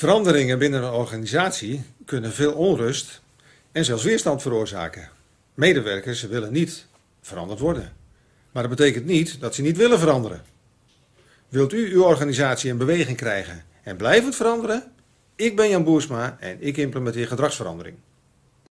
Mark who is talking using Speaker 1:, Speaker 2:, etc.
Speaker 1: Veranderingen binnen een organisatie kunnen veel onrust en zelfs weerstand veroorzaken. Medewerkers willen niet veranderd worden. Maar dat betekent niet dat ze niet willen veranderen. Wilt u uw organisatie in beweging krijgen en blijvend veranderen? Ik ben Jan Boersma en ik implementeer gedragsverandering.